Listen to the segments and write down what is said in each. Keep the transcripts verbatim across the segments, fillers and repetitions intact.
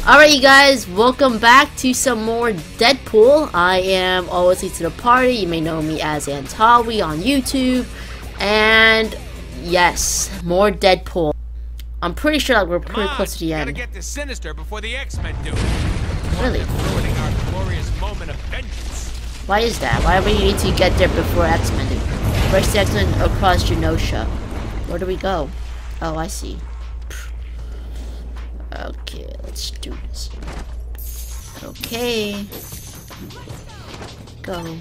Alright, you guys, welcome back to some more Deadpool. I am always late to the party. You may know me as Antawi on YouTube. And yes, more Deadpool. I'm pretty sure that we're pretty Come on, close to the end. Gotta get to Sinister before the X-Men do it. Really? Ruining our glorious moment of vengeance. Why is that? Why do we need to get there before X-Men do? First the X-Men across Genosha. Where do we go? Oh, I see. Okay, let's do this. Okay. Go.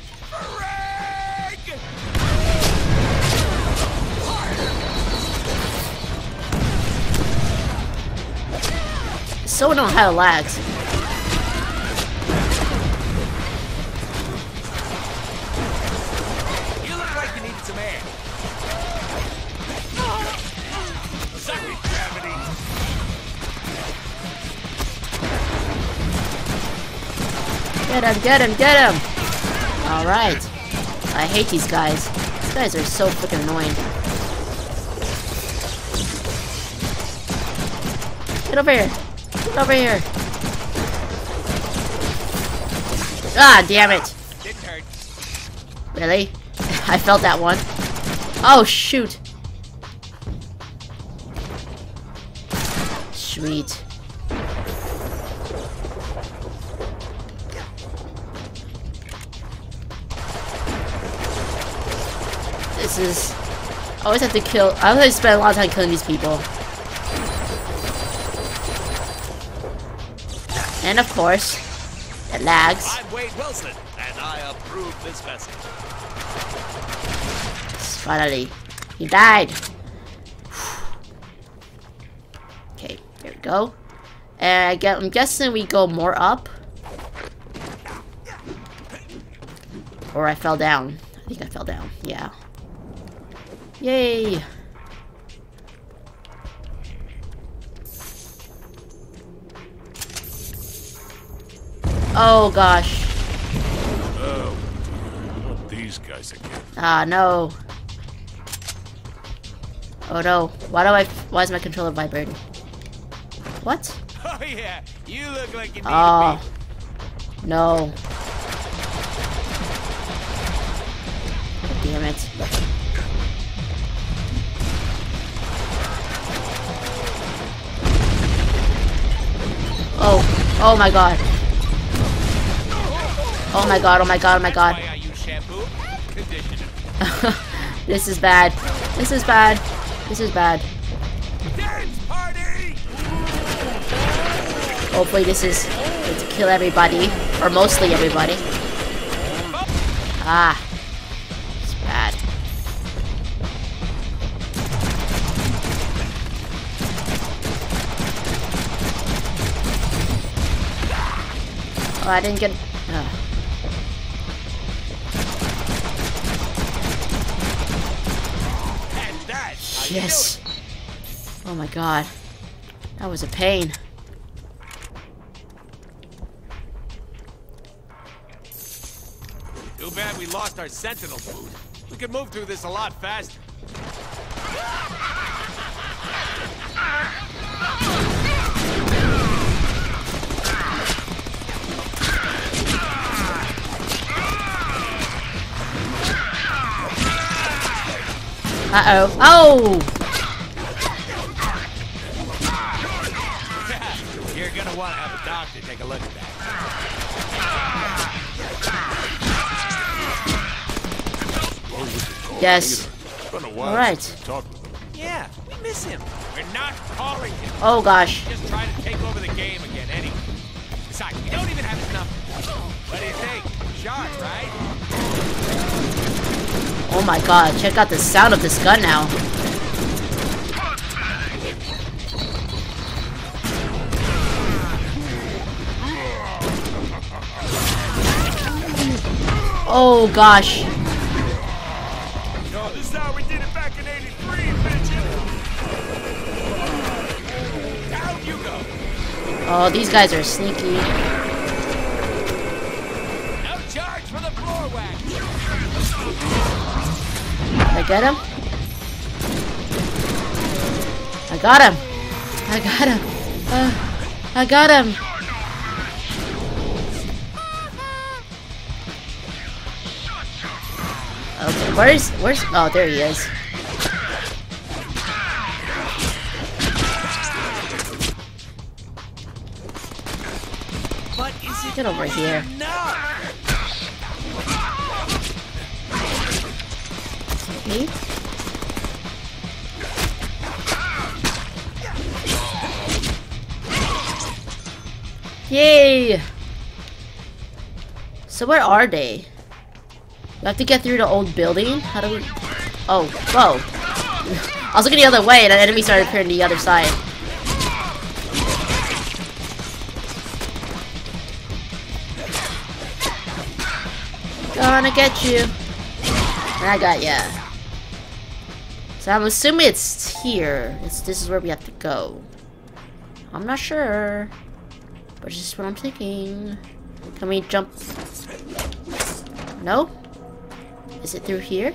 So don't have lags. You look like you needed some air. Suck it, gravity. Get him, get him, get him! Alright. I hate these guys. These guys are so freaking annoying. Get over here! Get over here! Ah, damn it! It hurt. Really? I felt that one. Oh, shoot! Sweet. This is... I always have to kill... I always spend a lot of time killing these people. And of course, it lags. I'm Wade Wilson, and I approve this message. Finally, he died. Okay, there we go. And I get, I'm guessing we go more up. Or I fell down. I think I fell down. Yeah. Yay! Oh gosh. Oh, not these guys again. Ah no. Oh no. Why do I? Why is my controller vibrating? What? Oh yeah, you look like you need Oh me. no. Damn it. Oh, oh my god. Oh my god, oh my god, oh my god. Why I use shampoo? Conditioner. This is bad. This is bad. This is bad. Dance party! Hopefully this is going to kill everybody. Or mostly everybody. Ah. It's bad. Oh, I didn't get... Uh. And that, how you Yes. Oh my god. That was a pain. Too bad we lost our Sentinel food. We could move through this a lot faster. Uh-oh. Oh! You're gonna want to have a doctor take a look at that. Yes. It's been a while All right. since we talked with them. Yeah, we miss him. We're not calling him. Oh gosh. Just try to take over the game again anyway. Besides, we don't even have his number. What do you think? Sharp, right? Oh my god. Check out the sound of this gun now. Oh gosh. No, this is how we did it back in eighty-three, bitches. Down you go. Oh, these guys are sneaky. No charge for the floor wax. Did I get him? I got him. I got him. Uh, I got him. Okay, where's where's oh there he is. But is it Get over here. Me? Yay! So where are they? We have to get through the old building? How do we... Oh, whoa. I was looking the other way and an enemy started appearing the other side. Gonna get you. And I got ya. So I'm assuming it's here. It's, this is where we have to go. I'm not sure. But it's just what I'm thinking. Can we jump? No? Is it through here?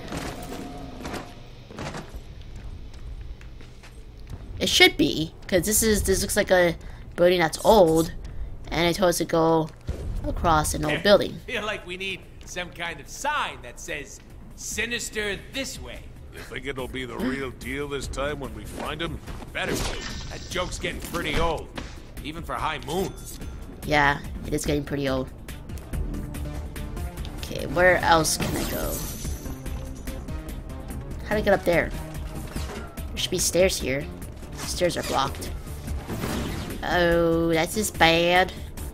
It should be, because this is this looks like a building that's old, and it told us to go across an old building. I feel like we need some kind of sign that says "Sinister this way." You think it'll be the real deal this time when we find him? Better be. That joke's getting pretty old, even for High Moon. Yeah, it is getting pretty old. Okay, where else can I go? How do I get up there? There should be stairs here. The stairs are blocked. Oh, that's just bad.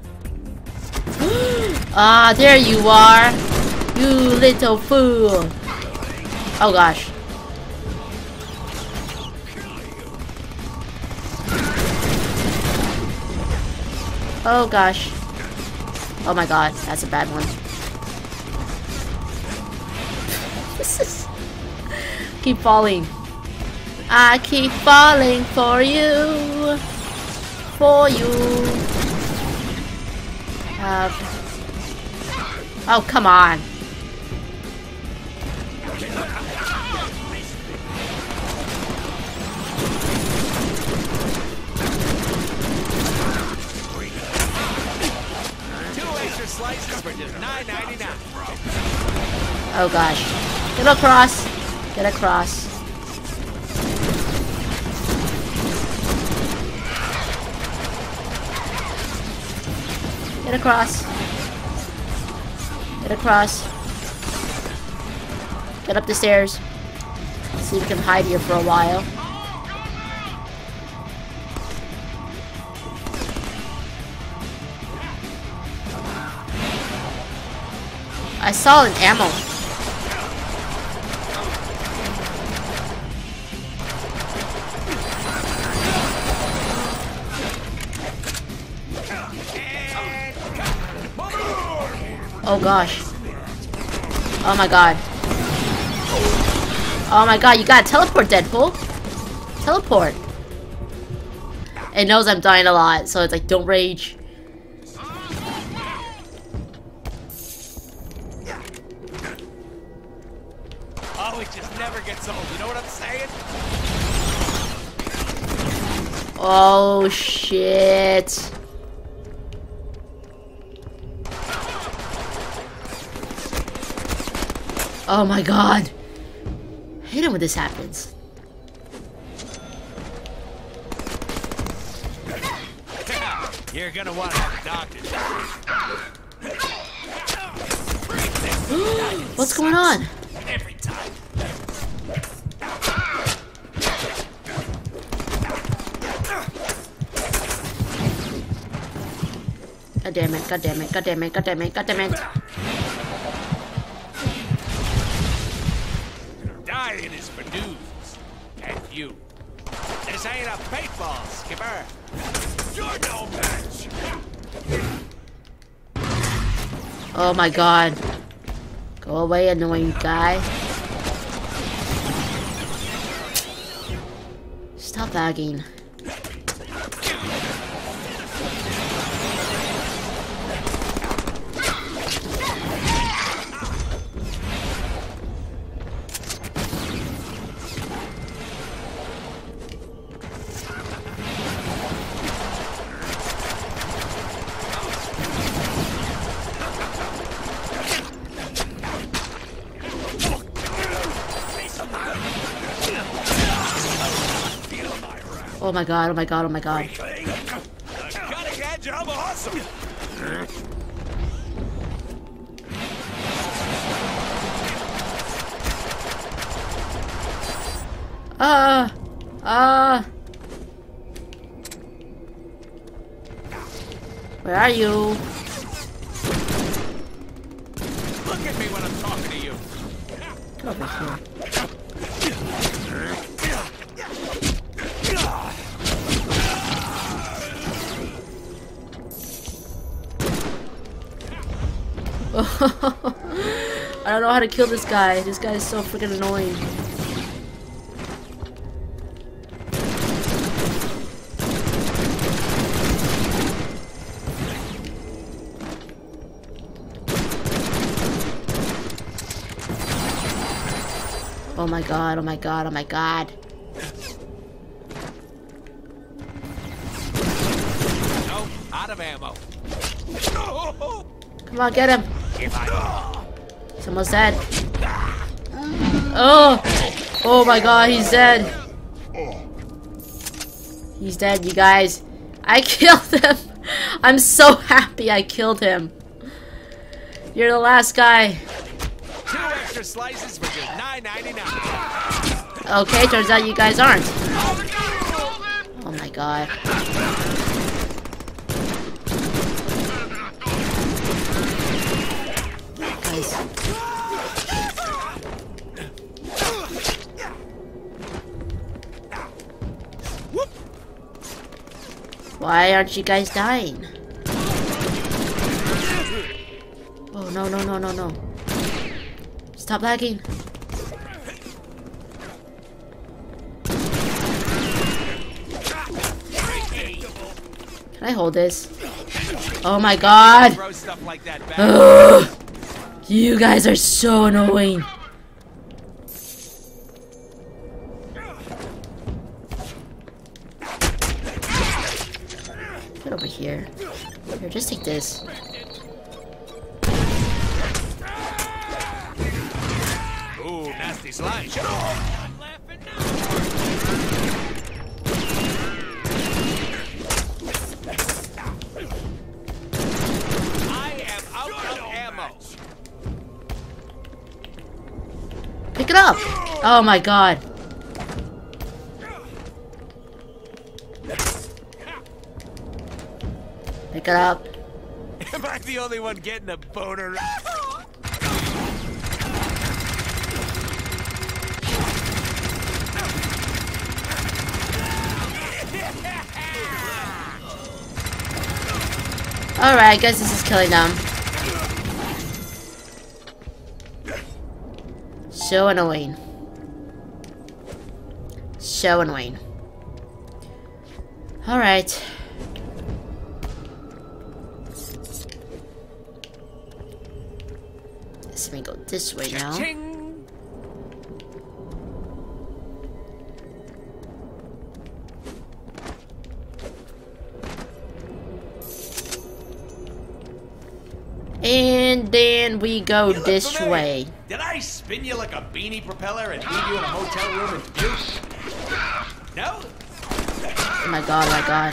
Ah, there you are! You little fool! Oh gosh. Oh gosh. Oh my god, that's a bad one. This is... Keep falling. I keep falling for you. For you. Uh, oh, come on. Slices for just nine ninety-nine. Oh gosh. Get across. Get across. Get across. Get across. Get up the stairs. See if we can hide here for a while. I saw an ammo. Oh gosh. Oh my god. Oh my god, you gotta teleport, Deadpool. Teleport. It knows I'm dying a lot, so it's like, don't rage. Oh, it just never gets old. You know what I'm saying? Oh shit. Oh my god. I hate it when this happens. You're gonna want to have doctors. What's going on? Every time. God damn it, god damn it, god damn it, god damn it, god damn it. Dying is for news. And you. This ain't a paintball, Skipper. You're no match. Oh my god. Go away, annoying guy. Stop lagging. Oh my god, oh my god, oh my god. Cutting edge, I'm awesome. Uh, uh. Where are you? Look at me when I'm talking to you. Get over here. I don't know how to kill this guy. This guy is so freaking annoying. Oh my god, oh my god, oh my god. Nope, out of ammo. Come on, get him. If I... He's almost dead. Oh! Oh my god, he's dead. He's dead, you guys. I killed him. I'm so happy I killed him. You're the last guy. Two extra slices for just nine ninety-nine. Okay, turns out you guys aren't. Oh my god. Guys. Why aren't you guys dying? Oh no no no no no. Stop lagging. Can I hold this? Oh my god! Throw stuff like that back. Ugh. You guys are so annoying. Get over here. Here, just take this. Ooh, nasty slime. I am out of ammo. Pick it up! Oh my god. Pick it up. Am I the only one getting a boner? Alright, I guess this is killing them. So annoying. So annoying. Alright. Let me go this way now. Ching. And then we go You look this familiar. way. Did I spin you like a beanie propeller and leave you in a hotel room in Butte? No? Oh my god, oh my god.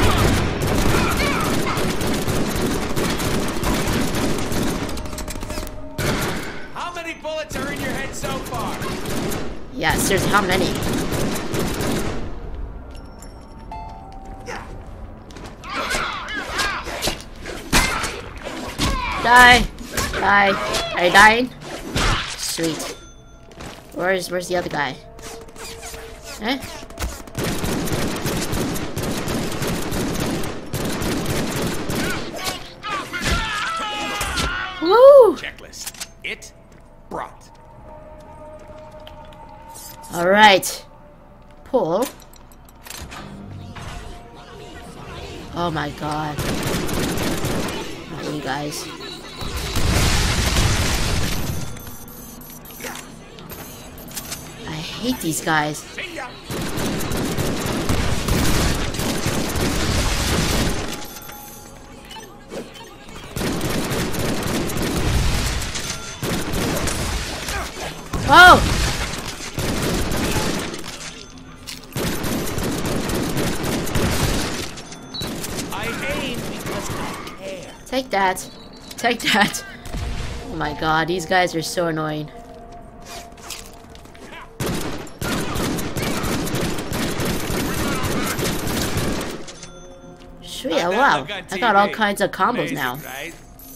How many bullets are in your head so far? Yeah, seriously, how many? Die! Die! Are you dying? Sweet. Where's where's the other guy? Eh? Woo! Checklist. It brought. Alright. Pull. Oh my god. Not you guys. I hate these guys. See ya. Oh! aim because I care. Take that. Take that. Oh my god, these guys are so annoying. Sweet, oh, wow. I got all kinds of combos Amazing, now. Right?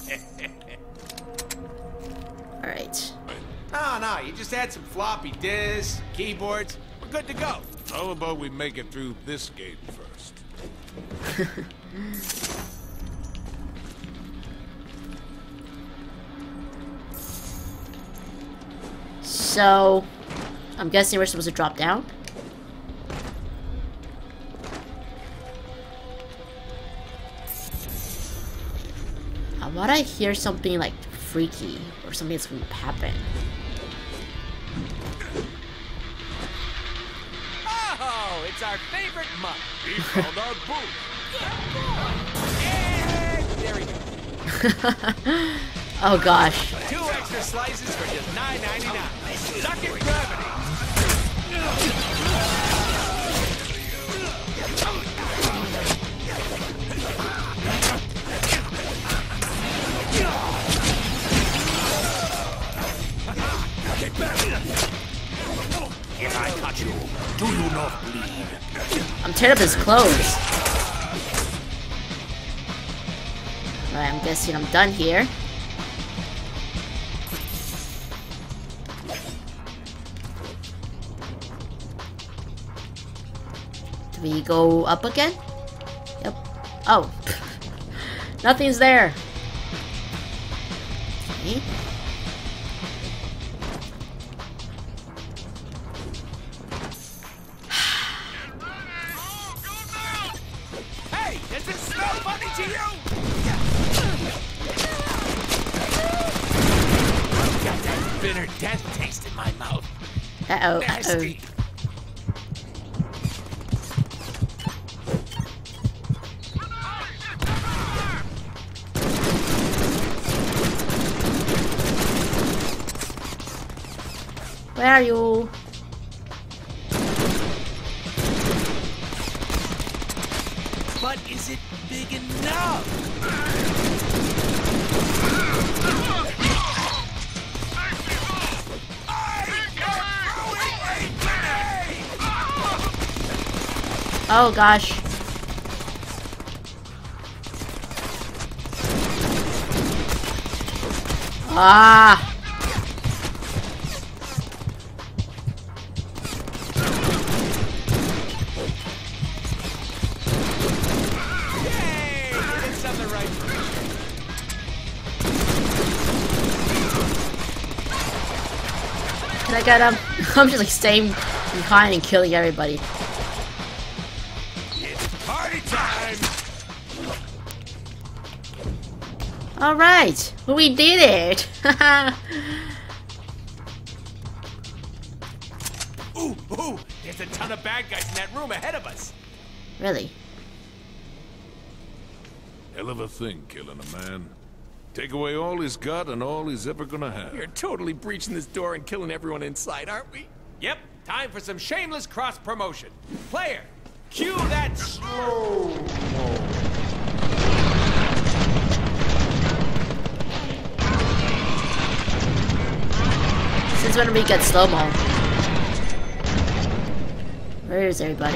Alright. No, no, you just add some floppy disks, keyboards. We're good to go. How about we make it through this gate first? So, I'm guessing we're supposed to drop down? I want to hear something like freaky or something that's going to happen. Oh, it's our favorite month. He found our booth. And there we go. Oh gosh. Two extra slices for just nine ninety-nine. Suck it, gravity. If I touch you, do you not bleed? I'm tearing up his clothes. Alright, I'm guessing I'm done here. Do we go up again? Yep. Oh. Nothing's there. Okay. Hey, does this smell funny to you? Got that bitter death taste in my mouth. Uh-oh. Uh-oh. Nasty. Where are you? But is it big enough? Oh gosh. Ah. Yay! You did something right. Can I get him? I'm just like staying behind and killing everybody. It's party time! Alright, we did it! Ooh, ooh! There's a ton of bad guys in that room ahead of us. Really? Hell of a thing, killing a man. Take away all he's got and all he's ever gonna have. We're totally breaching this door and killing everyone inside, aren't we? Yep. Time for some shameless cross-promotion. Player, cue that slow. Since when do we get slow-mo? Where is everybody?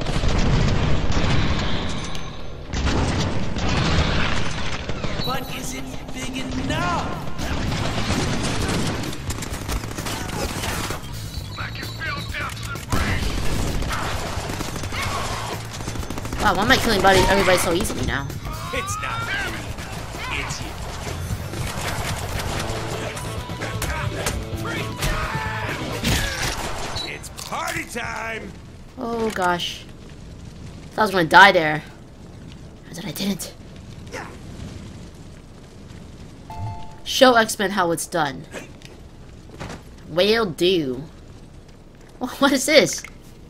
But is it big enough? Wow, why am I killing everybody, everybody so easily now? It's not me. It's you. It's party time! Oh gosh. I thought I was gonna die there. But I didn't. Show X-Men how it's done. Whale do. What is this?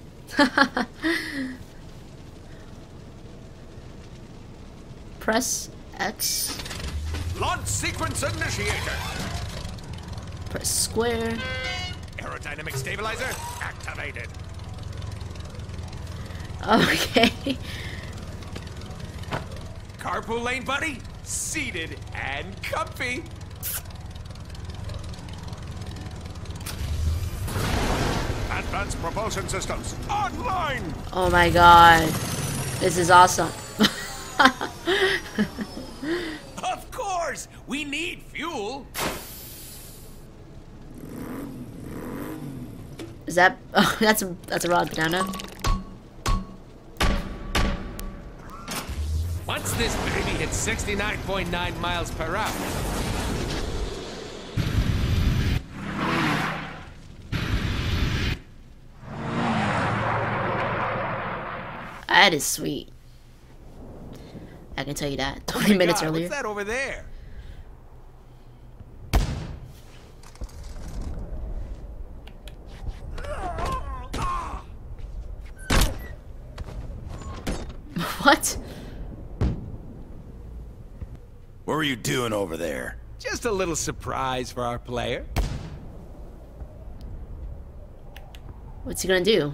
Press X. Launch sequence initiator. Press square. Aerodynamic stabilizer activated. Okay. Carpool lane, buddy? Seated and comfy. Advanced propulsion systems online. Oh my god. This is awesome. Of course! We need fuel! Is that oh, that's a that's a raw banana. Once this baby hits sixty-nine point nine miles per hour. That is sweet. I can tell you that. twenty Oh minutes God, earlier. What's that over there? What? What were you doing over there? Just a little surprise for our player. What's he gonna do?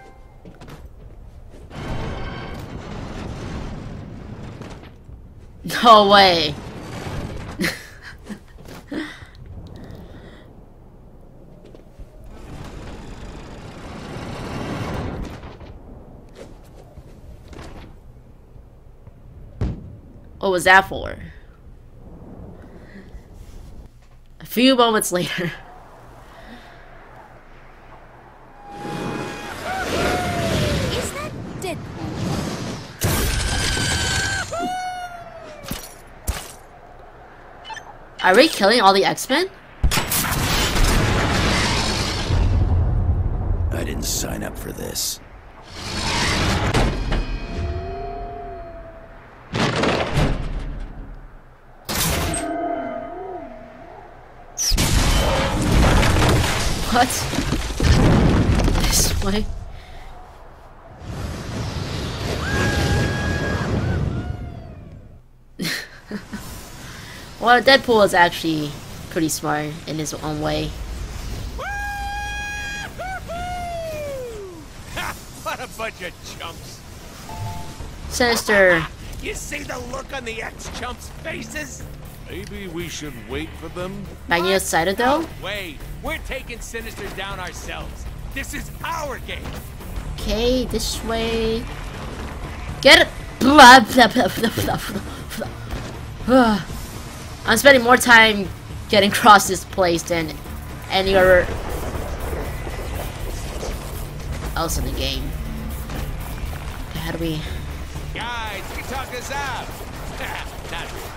No way. What was that for? A few moments later. Is that Deadpool? Are we killing all the X-Men? I didn't sign up for this. What? This way? Well, Deadpool is actually pretty smart in his own way. What a bunch of chumps. Sinister. You see the look on the ex-chumps' faces? Maybe we should wait for them? Magneto Citadel? Wait, we're taking Sinister down ourselves. This is our game. Okay, this way. Get it! Blah, blah, blah, blah, blah, blah, blah. I'm spending more time getting across this place than any other else in the game. Okay, how do we... Guys, we talk this out. Not really.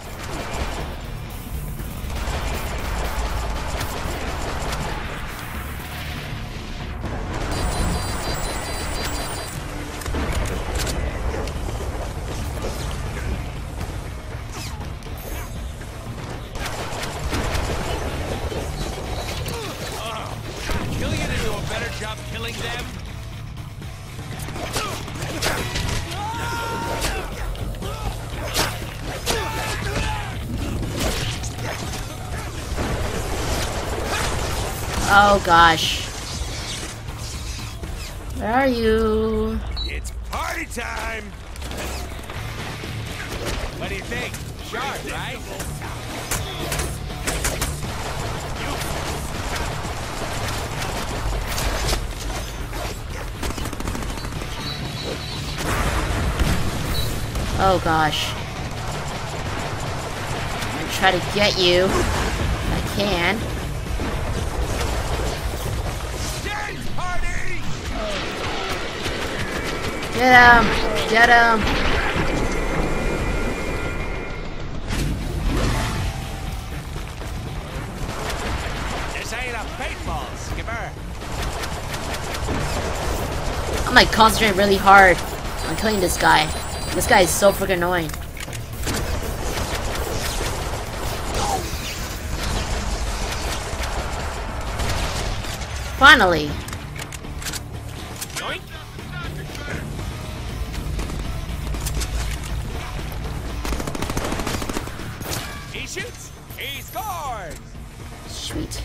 Killian to do a better job killing them? Oh gosh. Where are you? It's party time! What do you think? Sharp, right? Oh gosh. I'm gonna try to get you. If I can. Dance party! Get him! Get him! This ain't a paintball, Skipper. I'm like concentrating really hard on killing this guy. This guy is so freaking annoying. Finally. Yoink. He shoots. He scores. Sweet.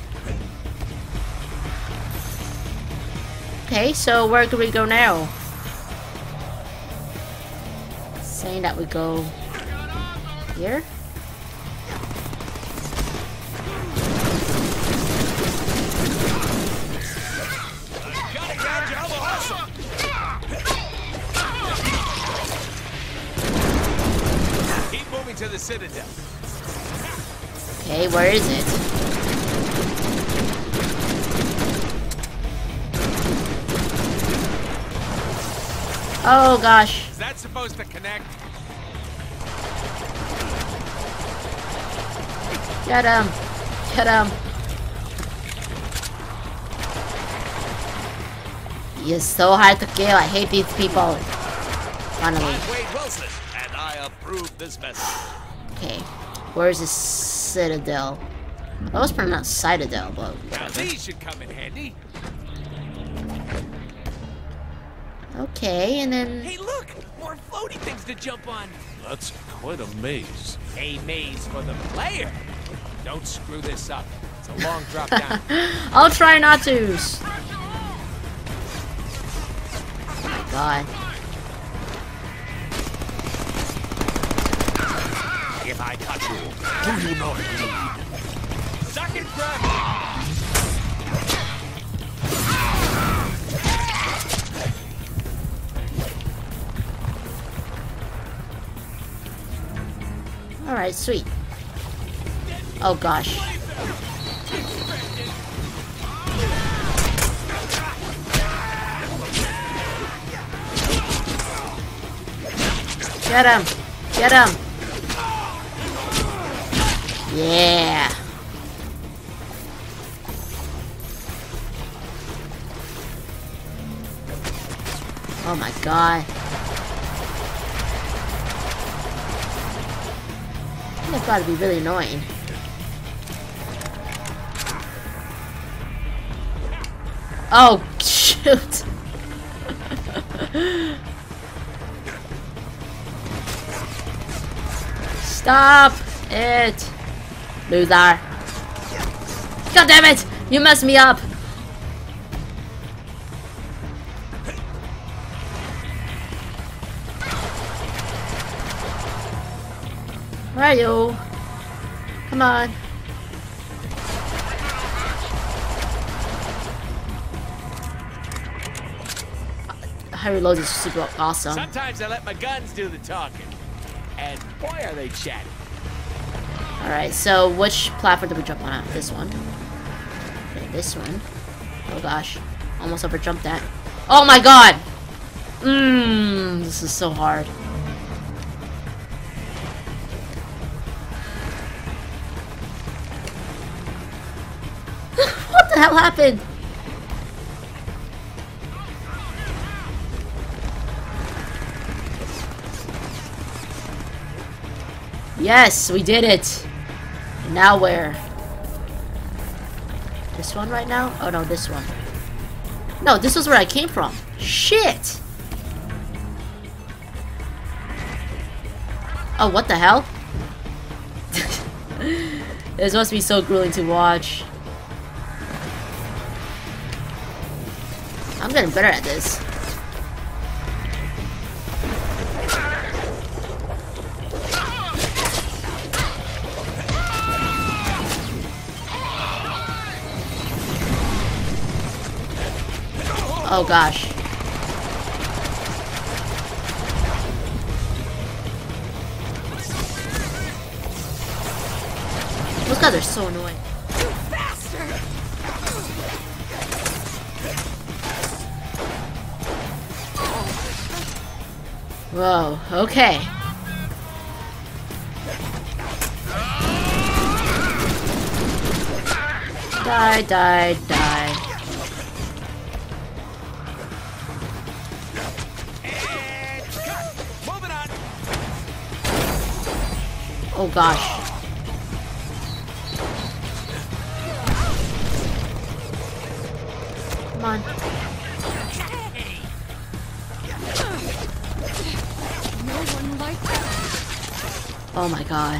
Okay, so where can we go now? Saying that we go Here? Keep moving to the Citadel. Okay, where is it? Oh gosh. Is that supposed to connect? Get him. Get him. He is so hard to kill. I hate these people. Finally. I'm Wade Wilson, and I approve this message. Okay. Where's the Citadel? I was pronounced Citadel, but Now whatever. these should come in handy. Okay, and then... Hey, look! More floaty things to jump on. That's quite a maze. A maze for the player. Don't screw this up. It's a long drop down. I'll try not to. Oh my god. If I touch you, do you not bleed? Suck and grab. Alright, sweet. Oh gosh. Get him! Get him! Yeah! Oh my god. That's gotta be really annoying. Oh, shoot! Stop it! Loser. God damn it! You messed me up! Where are you? Come on. High reload is super awesome. Sometimes I let my guns do the talking. And boy, are they chatty. Alright, so which platform did we jump on? This one. Okay, this one. Oh gosh. Almost over jumped that. Oh my god! Mmm, this is so hard. What the hell happened? Yes, we did it. Now where? This one right now? Oh no, this one. No, this was where I came from. Shit! Oh, what the hell? This must be so grueling to watch. I'm getting better at this. Oh gosh. Those guys are so annoying. Whoa, okay. Die, die, die. Oh gosh. Come on. No one like that. Oh my god.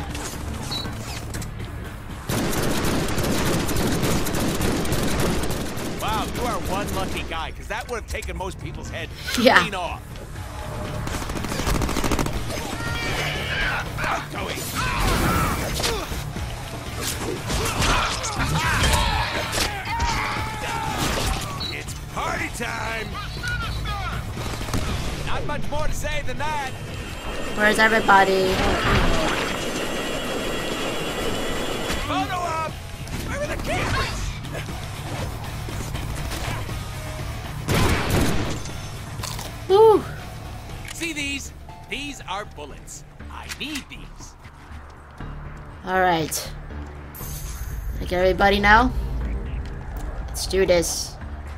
Wow, you are one lucky guy, because that would have taken most people's head Yeah. clean off. Antawi. say than that. Where's everybody? Photo op! Where are the cameras? Woo! See these? These are bullets. I need these. Alright. Like everybody now? Let's do this.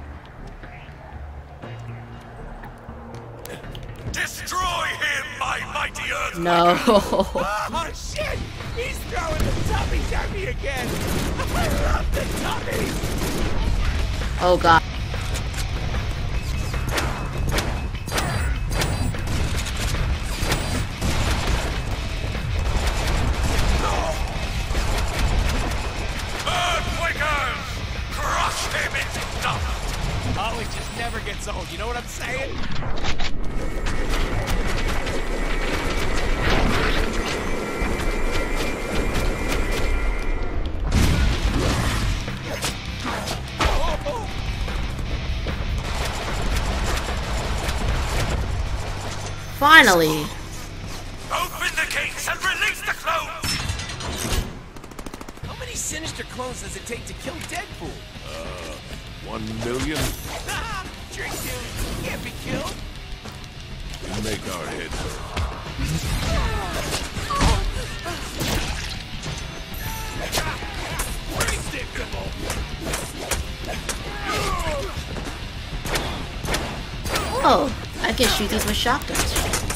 Destroy him, my mighty earth! No. Oh shit! He's throwing the tubbies at me again! I love the tubbies! Oh god. Earthquakers! Crush him into dust! Oh, it just never gets old, you know what I'm saying? Finally. Open the gates and release the clones! How many sinister clones does it take to kill Deadpool? One million? Ah, trick you! Can't be killed! We make our heads hurt. Predictable! Oh, I can shoot these with shotguns.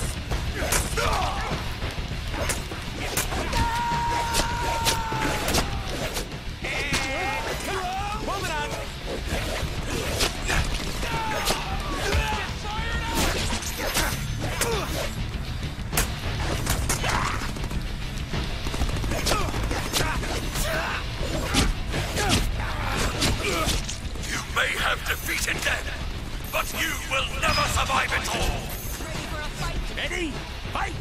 Moving on! You may have defeated death, but you will never survive it all! Ready? Fight!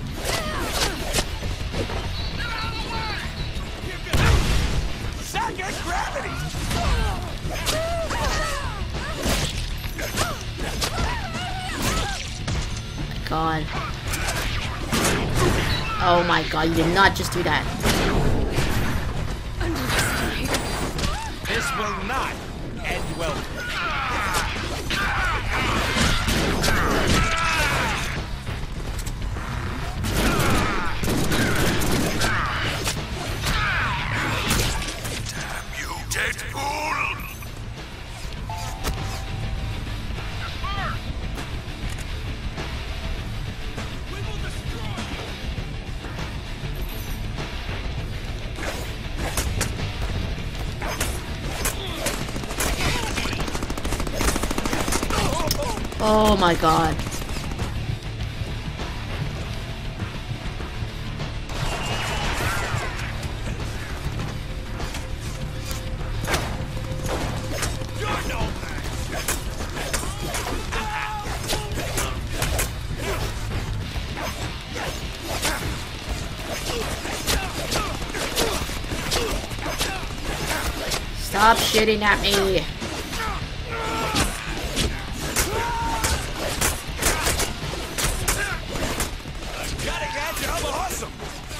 Second gravity! God. Oh my god, you did not just do that. This will not end well. Damn you, Deadpool! Oh my god. Stop shitting at me. Gotta get you, I'm awesome!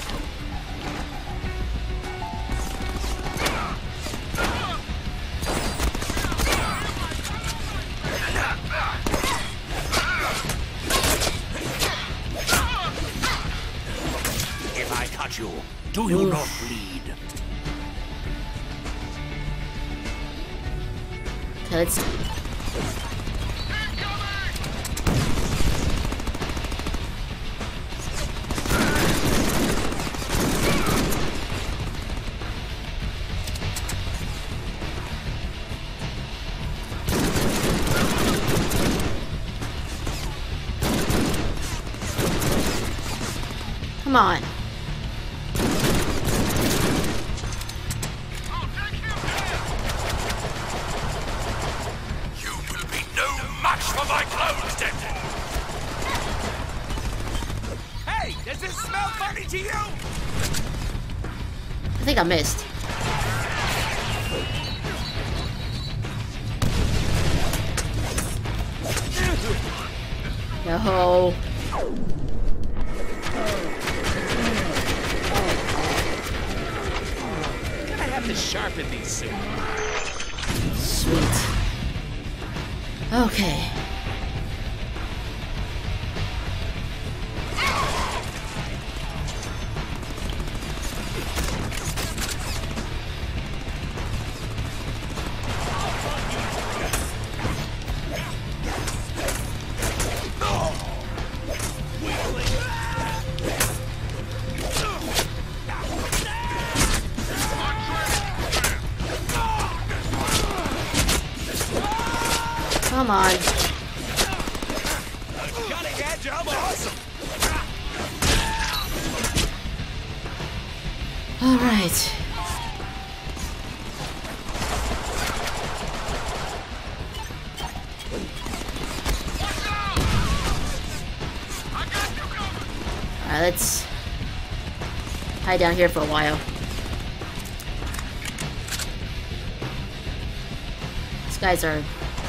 If I cut you, do you not bleed? Okay, let's... Come on. You will be no match for my clones, Deadpool! Hey, does this smell funny to you? I think I missed. Yo. I have to sharpen these soon. Sweet. Okay. Come on. Cutting edge, I'm awesome. All right. All right, let's hide down here for a while. These guys are.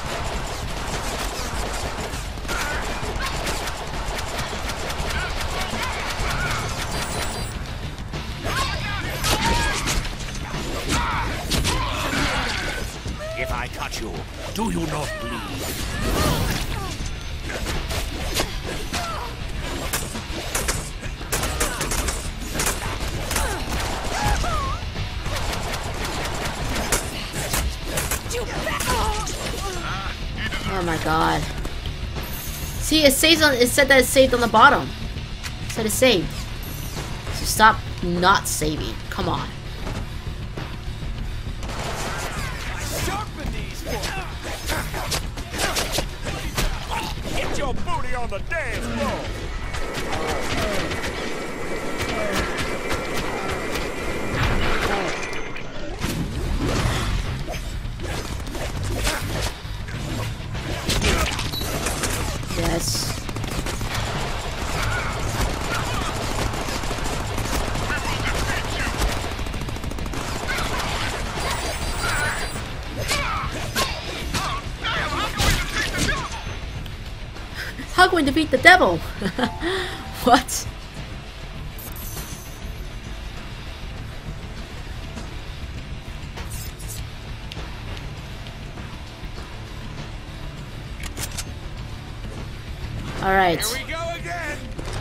If I touch you, do you not bleed? Oh my god. See, it saves on. It said that it's saved on the bottom. It said it's saved. So stop not saving. Come on. Sharpen these for Get your booty on the dance floor. Yes. How can we defeat the devil? What? All right. Here we go again.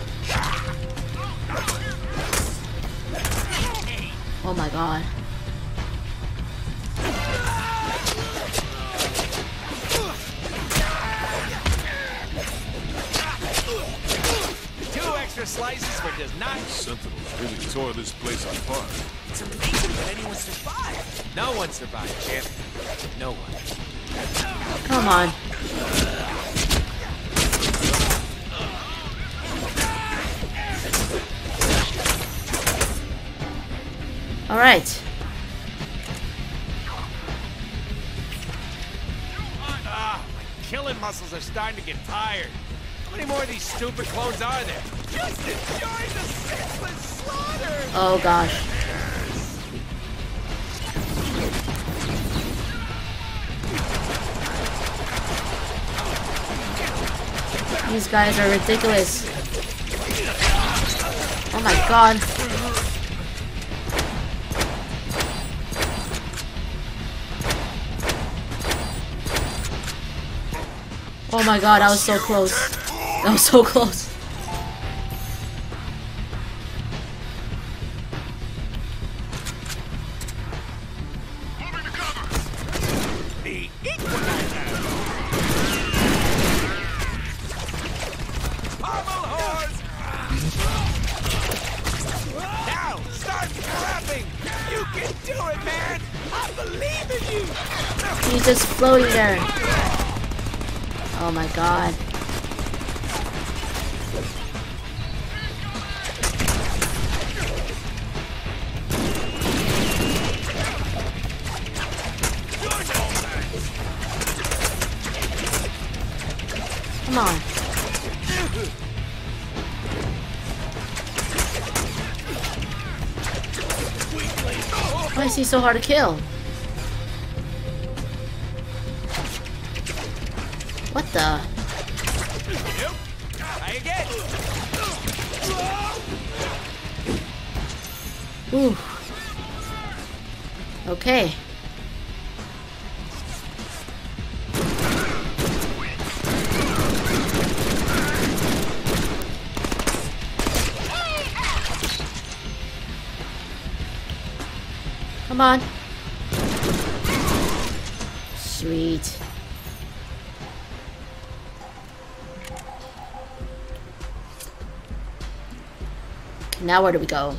Oh my god. Two extra slices for does not. Sentinels really tore this place apart. It's amazing that anyone survived. No one survived, champ. No one. Come on. All right. Ah, my killing muscles are starting to get tired. How many more of these stupid clones are there? Just enjoy the senseless slaughter! Oh gosh. These guys are ridiculous. Oh my god. Oh my god, that was so close. That was so close. The Equalizer! Pommel horse! Now, start clapping! You can do it, man! I believe in you! He's just floating there. Oh my god. Come on. Why is he so hard to kill? What the? Yep. I Try again. Ooh. Okay. Come on. Sweet. Now where do we go?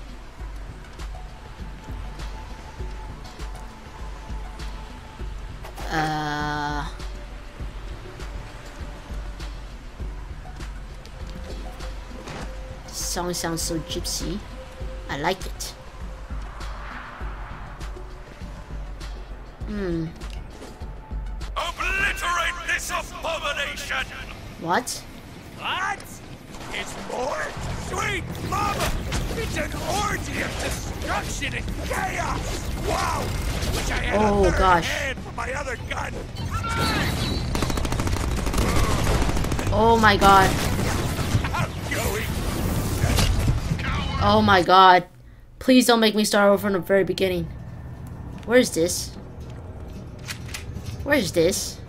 Uh... Song sounds so gypsy. I like it. Hmm. Obliterate this abomination! What? What? It's more? Sweet mama! It's an orgy of destruction and chaos! Wow! Wish I had Oh, a third gosh. hand for my other gun! Oh my god. I'm going! Oh my god. Please don't make me start over from the very beginning. Where is this? Where is this?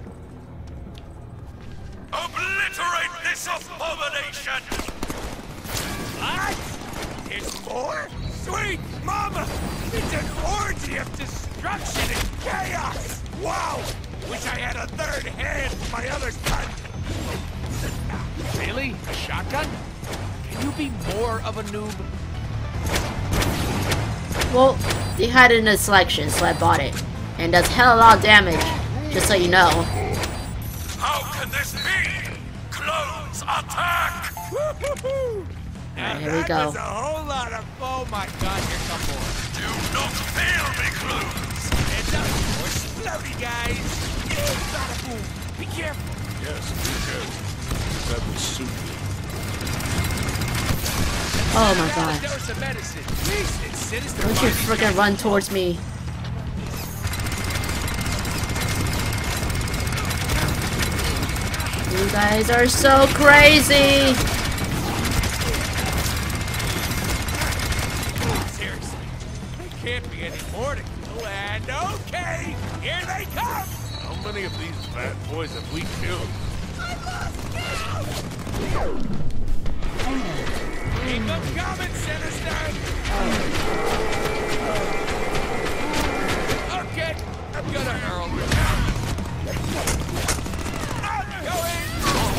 Obliterate this abomination! What? It's more? Sweet mama! It's an orgy of destruction and chaos! Wow! Wish I had a third hand for my other gun! Really? A shotgun? Can you be more of a noob? Well, they had it in the selection, so I bought it. And does hell a lot of damage, just so you know. How can this be? Clones attack! Alright, here we That go. was a whole lot of... Oh my god, here come more. Do not fail me, clones! Heads up, we're exploding, guys! Oh, bada boom! Be careful! Yes, be careful. That will suit me. Oh my Got a god. dose of medicine. Please, it's sinister. Don't you freaking run towards me. You guys are so crazy! Seriously, there can't be any more to kill. And okay, here they come! How many of these bad boys have we killed? Keep them coming, Sinister! Okay, I'm gonna hurl them down. I'm going!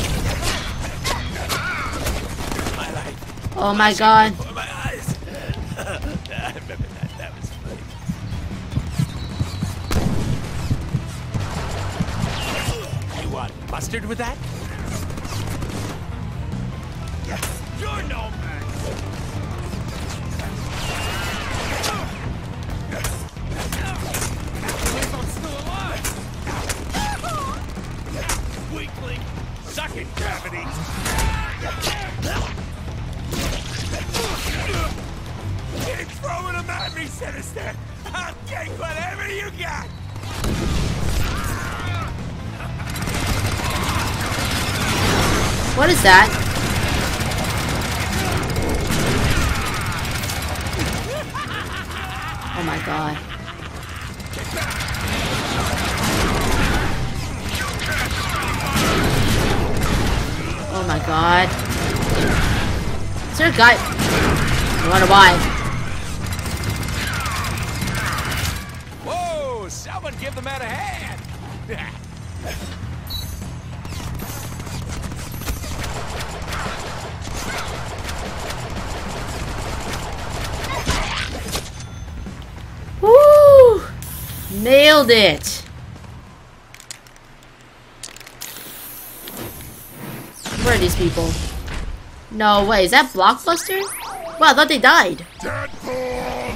My life. Oh my god. For my eyes. I remember that. That was funny. You want mustard with that? Yes. You're no man. I'm still alive. Weakling. Suck it, gravity. Keep throwing them at me, Sinister. I'll take whatever you got. What is that? Oh my god. Oh my god. Is there a guy? I wonder why. Whoa! Someone give the man a hand. Woo! Nailed it. Where are these people? No way, is that Blockbuster? Wow, I thought they died. Deadpool!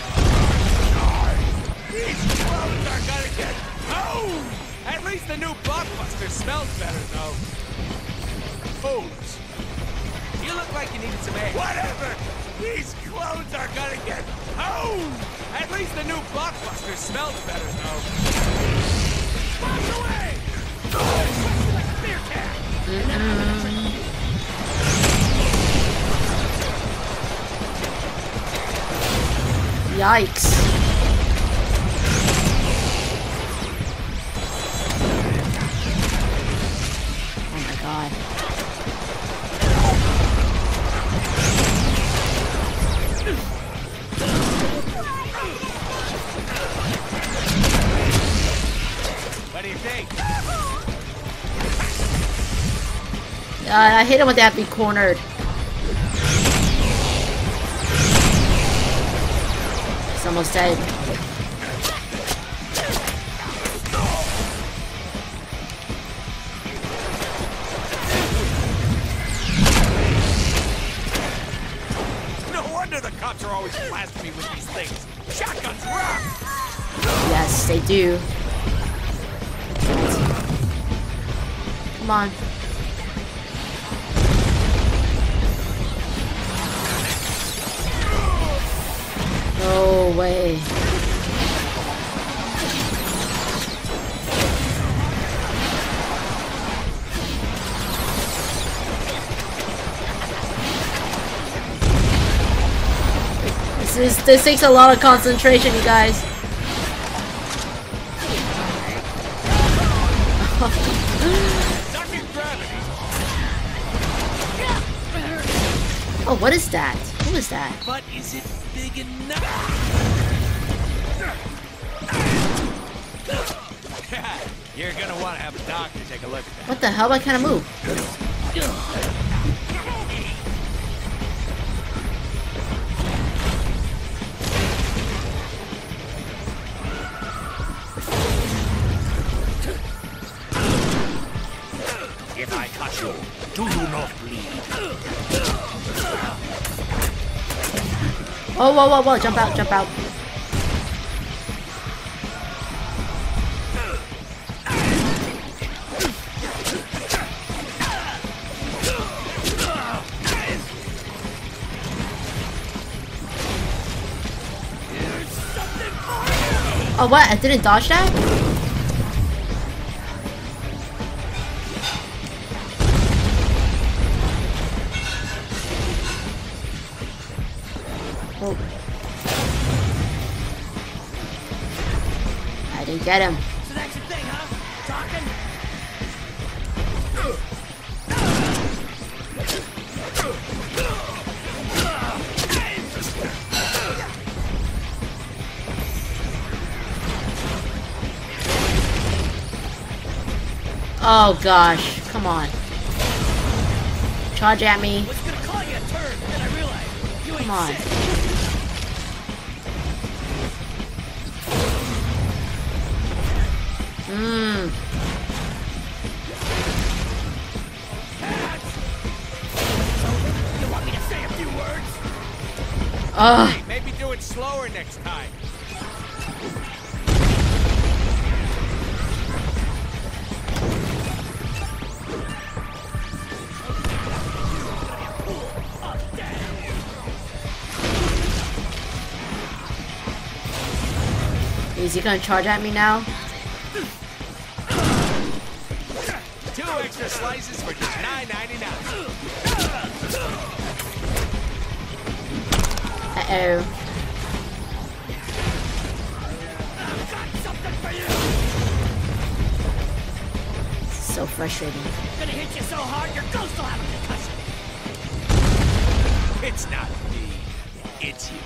These clothes are gonna get owned! At least the new Blockbuster smells better, though. Fools. You look like you needed some air. Whatever! These clothes are gonna get owned! At least the new Blockbuster smells better, though. Walk away! Like a beer can! Mm-mm. Yikes. Oh my god. What do you think? Uh, I hate it when they have to be cornered. It's almost dead. No wonder the cops are always blasting me with these things. Shotguns rock! Yes, they do. Come on. No way. This is this takes a lot of concentration, you guys. Oh, what is that? Who is that? But is it big enough? You're gonna want to have a doctor take a look at that. What the hell? I can't move. If I touch you, do you not bleed? Oh, whoa, whoa, whoa! Jump out! Jump out! Oh, what? I didn't dodge that? Oh. I didn't get him. So that's your thing, huh? Talking? Oh gosh, come on. Charge at me. Was gonna call you a turd, but then I realized you ain't Come on. shit. Mmm. You want me to say a few words? Ugh. Hey, maybe do it slower next time. Is he gonna charge at me now? Two extra slices for just nine ninety-nine. Uh-oh. So frustrating. Gonna hit you so hard your ghost will have a concussion. It's not me. It's you.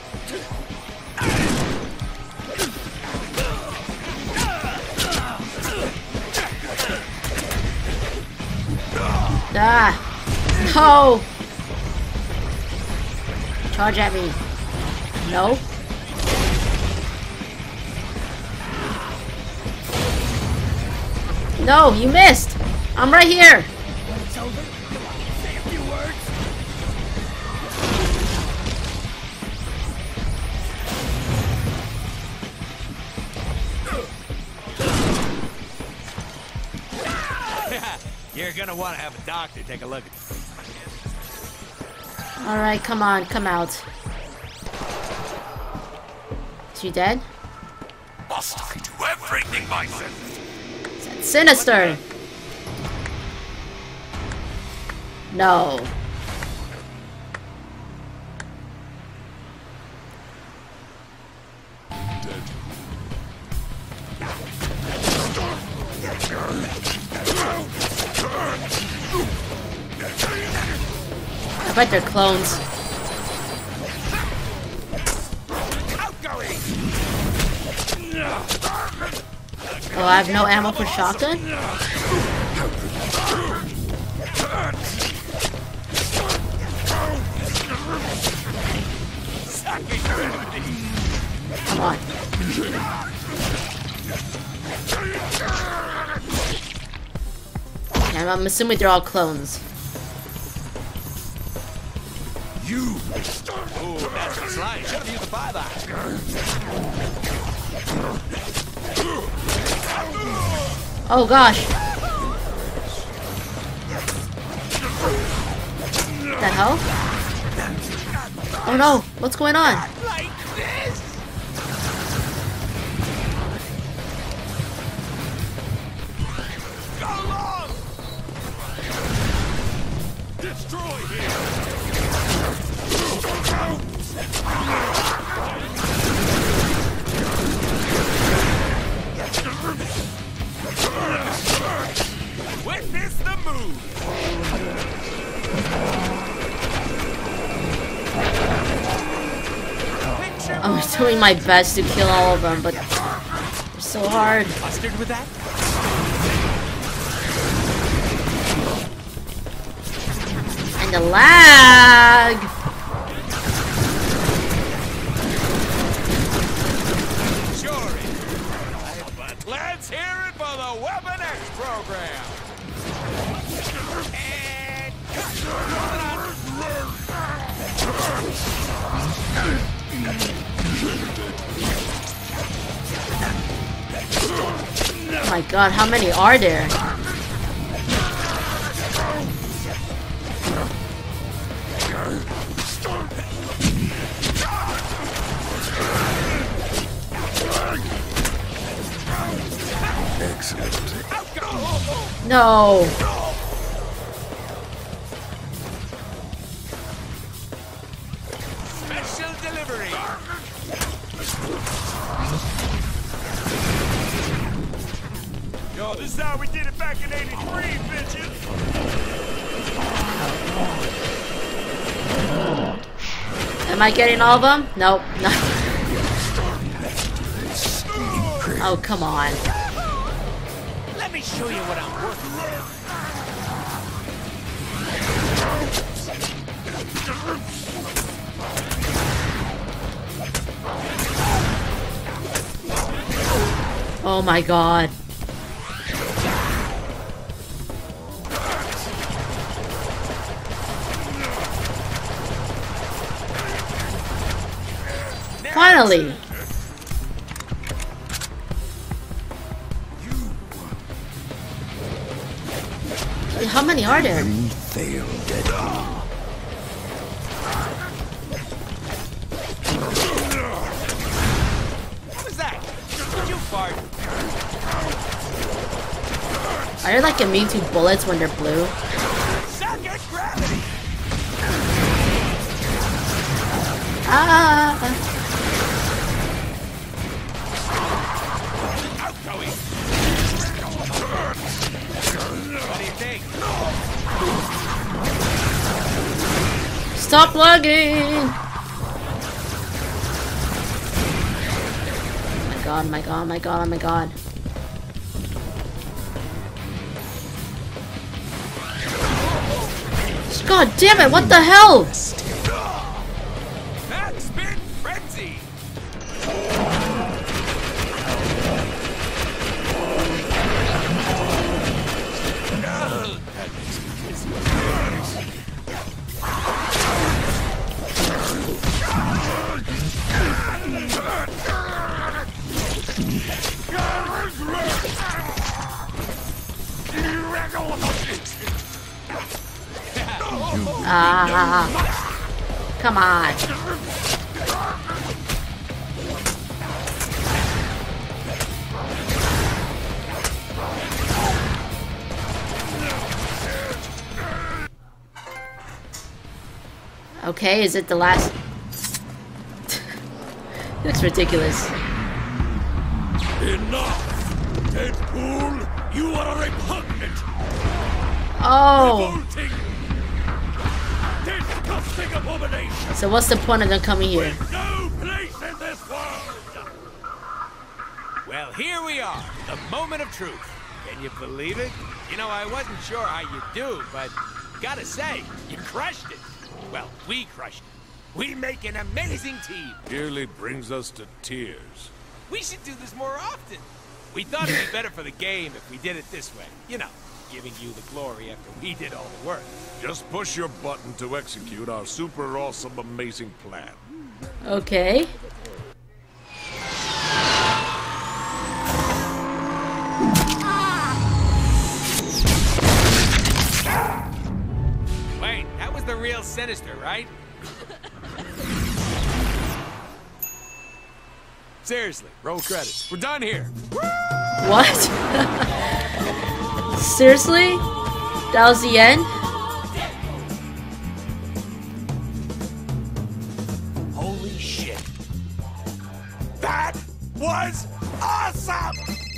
Ah! No! Charge at me. No? No, you missed! I'm right here! It's over. You want me to say a few words? You're gonna want to have a doctor take a look at this. Alright, come on, come out. Is she dead? Must I do everything myself? That's sinister! No. I bet they're clones. Oh, I have no ammo for shotgun? Come on. Okay, I'm assuming they're all clones. You! Oh, that's a slide. Should have used the buyback. Oh gosh. What the hell? Oh no, what's going on? Like this! Go long! Destroy him! Witness the move! I'm doing my best to kill all of them, but they're so hard. Mustard with that? And the lag! Sure is. But let's hear it for the Weapon X program! And Oh my god, how many are there? Excellent. No. special delivery! Yo, this is how we did it back in eighty-three, bitches! Am I getting all of them? Nope. No. Oh, come on. Let me show you what I'm working with. Oh my god. Finally! How many are there? You failed, Deadpool. What was that? Did you fart? Are they like immune to bullets when they're blue? Suck at gravity! Ah! Antawi! What do you think? Stop lagging! Oh my god, my god, my god, oh my god. God damn it, what the hell? Back spin frenzy! Ah, come on. Okay, is it the last? It looks ridiculous. Enough! Deadpool, you are repugnant! Oh. Revolting! Disgusting abomination! So what's the point of them coming here? With no place in this world! Well, here we are, the moment of truth. Can you believe it? You know, I wasn't sure how you do, but gotta say, you crushed it. Well, we crushed it. We make an amazing team. Nearly brings us to tears. We should do this more often. We thought it'd be better for the game if we did it this way. You know, giving you the glory after we did all the work. Just push your button to execute our super awesome amazing plan. Okay. Wait, that was the real Sinister, right? Seriously, roll credits. We're done here. What? Seriously? That was the end? Holy shit. That was awesome!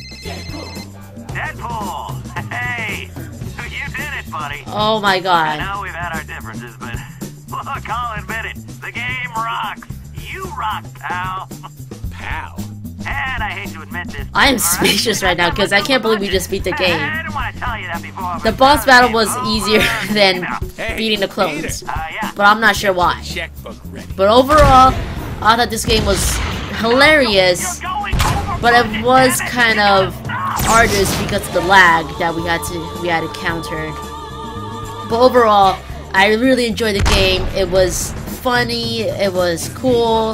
Deadpool! Hey! You did it, buddy. Oh my I god. know we've had our differences, but look, I'll admit it. The game rocks. You rock, pal. Pal. And I hate to admit this. I am all right? speechless right now because I can't believe we just beat the Hey, game. I didn't want to tell you that before. The but boss now battle it's was over, easier than you know. Hey, beating the clones. Uh, yeah. But I'm not sure why. Checkbook ready. But overall, I thought this game was hilarious. You're going overboard. But it was Damn it. kind of arduous because of the lag that we had to we had encountered. But overall, I really enjoyed the game. It was funny. It was cool.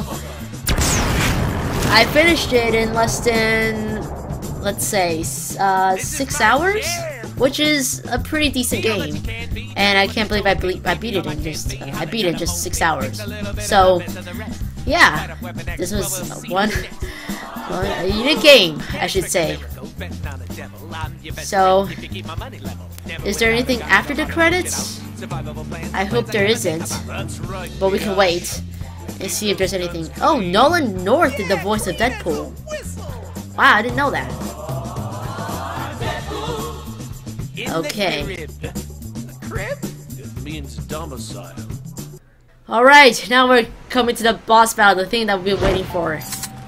I finished it in less than, let's say, uh, six hours, which is a pretty decent game. And I can't believe I, ble I beat it in just uh, I beat it in just six hours. So yeah, this was one, one a unique game, I should say. So, is there anything after the credits? I hope there isn't, but we can wait and see if there's anything. Oh, Nolan North did the voice of Deadpool. Wow, I didn't know that. Okay. Crib? It means domicile. Alright, now we're coming to the boss battle, the thing that we've been waiting for.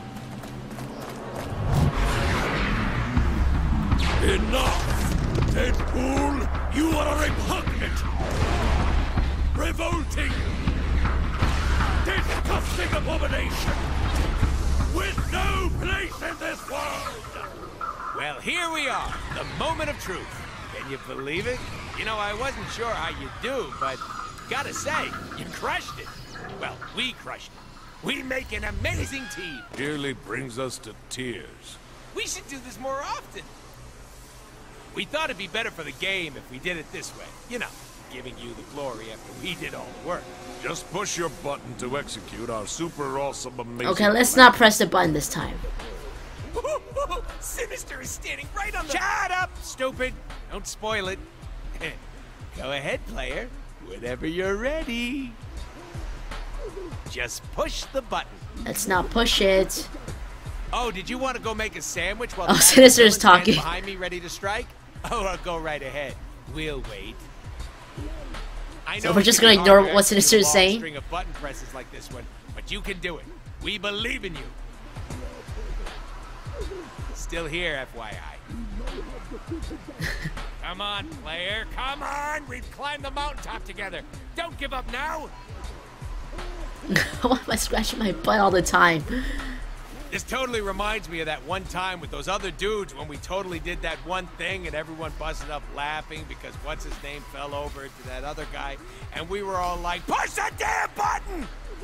Enough! Deadpool, you are repugnant! Revolting! Disgusting abomination! With no place in this world! Well, here we are, the moment of truth. Can you believe it? You know, I wasn't sure how you do, but gotta say, you crushed it. Well, we crushed it. We make an amazing team. Nearly brings us to tears. We should do this more often. We thought it'd be better for the game if we did it this way. You know, giving you the glory after we did all the work. Just push your button to execute our super awesome amazing Okay, let's plan. not press the button this time. Sinister is standing right on the... Shut up, stupid! Don't spoil it. Go ahead, player. Whenever you're ready. Just push the button. Let's not push it. Oh, did you want to go make a sandwich while Oh, the Sinister is villain's standing talking. behind me ready to strike? Oh, I'll go right ahead. We'll wait. I So know we're it just can be gonna ignore hard to what execute Sinister a is long saying? string of button presses like this one, but you can do it. We believe in you. Still here, F Y I. Come on, player. Come on. We've climbed the mountaintop together. Don't give up now. Why am I scratching my butt all the time? This totally reminds me of that one time with those other dudes when we totally did that one thing and everyone busted up laughing because what's his name fell over to that other guy and we were all like, push that damn button!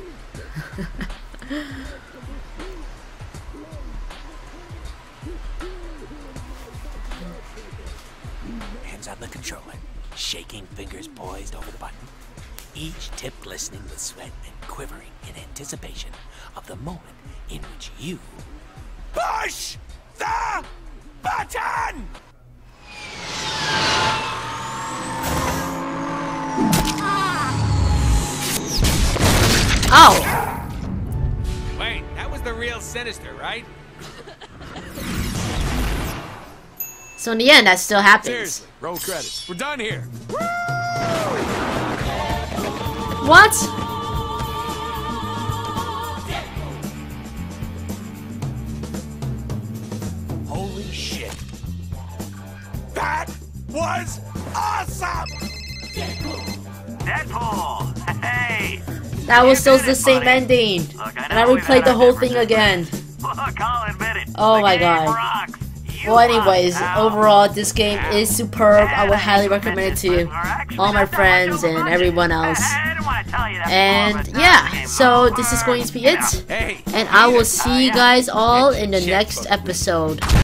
Hands on the controller, shaking fingers poised over the button, each tip glistening with sweat and quivering in anticipation of the moment in which you... Push the button! Oh! Wait, that was the real Sinister, right? So in the end, that still happens. Seriously, roll credits. We're done here. What? Holy shit. That was awesome! Deadpool! Hey! That was You still did the it, same buddy. ending. Look, I And I know we've replayed had the our whole thing differences, again. but look, I'll admit it. Oh the my game god. rocks. You Well, anyways, rock, pal. overall, this game is superb. I would highly recommend it to all my friends and everyone else. I didn't want to tell you that And before, but, uh, yeah, the game so over. this is going to be it. Hey, And I will Uh, see you yeah. guys all in the Shit, next fuck. episode.